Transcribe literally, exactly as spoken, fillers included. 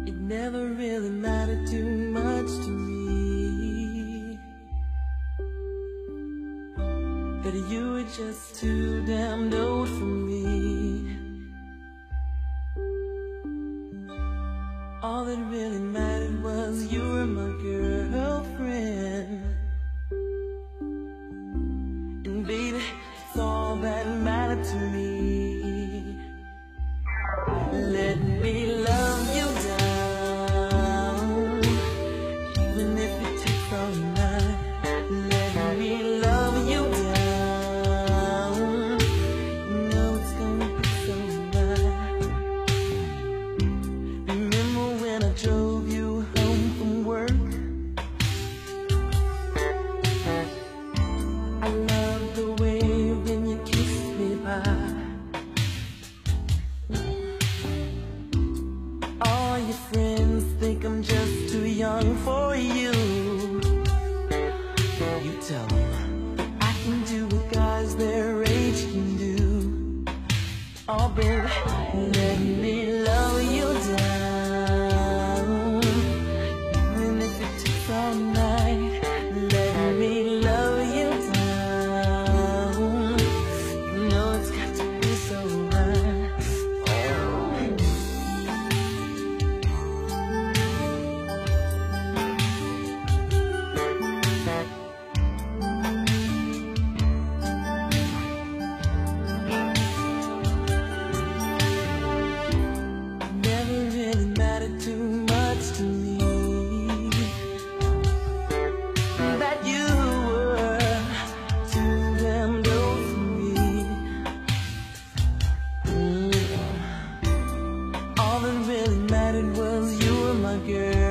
It never really mattered too much to me that you were just too damn old for me. All that really mattered was you were my girlfriend. And baby, it's all that mattered to me. Let me love you down, even if it takes all night. Let me love you down, you know it's gonna be so right. Remember when I drove you home from work? I love the way when you kissed me bye. All your friends think I'm just too young for you. You tell them I can do what guys their age can do. Oh baby, let me love you down, even if it takes all night. Let me love you down, you know it's got to be so right. Never really mattered too much to me that you were too damn old for me. Mm. All that really mattered was you were my girl.